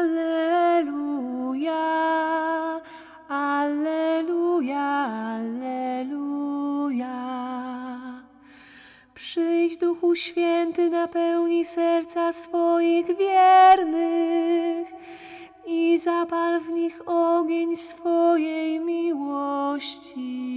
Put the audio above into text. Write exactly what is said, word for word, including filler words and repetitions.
Alleluja, Alleluja, Alleluja. Przyjdź, Duchu Święty, napełnij serca swoich wiernych i zapal w nich ogień swojej miłości.